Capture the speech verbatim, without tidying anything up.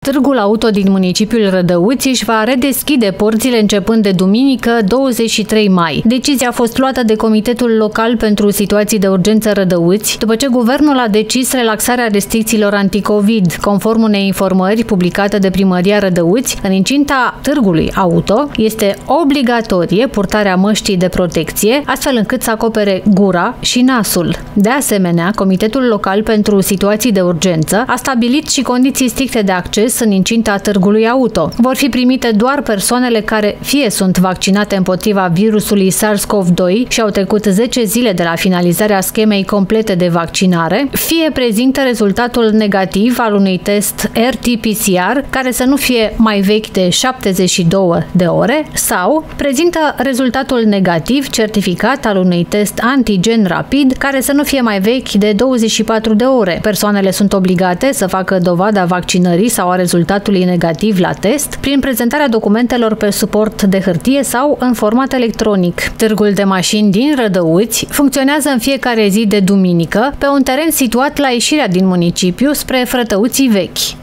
Târgul auto din municipiul Rădăuți își va redeschide porțile începând de duminică, douăzeci și trei mai. Decizia a fost luată de Comitetul Local pentru Situații de Urgență Rădăuți, după ce guvernul a decis relaxarea restricțiilor anticovid. Conform unei informări publicate de Primăria Rădăuți, în incinta târgului auto este obligatorie purtarea măștii de protecție, astfel încât să acopere gura și nasul. De asemenea, Comitetul Local pentru Situații de Urgență a stabilit și condiții stricte de acces în incinta târgului auto. Vor fi primite doar persoanele care fie sunt vaccinate împotriva virusului SARS-CoV doi și au trecut zece zile de la finalizarea schemei complete de vaccinare, fie prezintă rezultatul negativ al unui test R T P C R care să nu fie mai vechi de șaptezeci și două de ore sau prezintă rezultatul negativ certificat al unui test antigen rapid care să nu fie mai vechi de douăzeci și patru de ore. Persoanele sunt obligate să facă dovada vaccinării sau a rezultatului negativ la test prin prezentarea documentelor pe suport de hârtie sau în format electronic. Târgul de mașini din Rădăuți funcționează în fiecare zi de duminică pe un teren situat la ieșirea din municipiu spre Frătăuții Vechi.